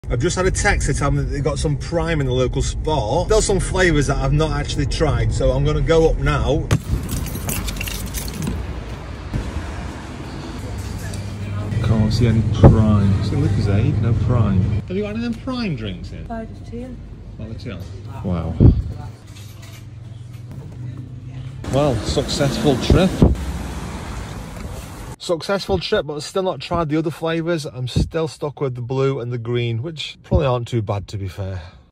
I've just had a text to tell me that they've got some Prime in the local Spar. There's some flavours that I've not actually tried, so I'm going to go up now. Can't see any Prime. So Lucas Aid, no Prime. Have you got any of them Prime drinks in? 5 till. 5 till. Wow. Well, successful trip. Successful trip, but I've still not tried the other flavours. I'm still stuck with the blue and the green, which probably aren't too bad to be fair.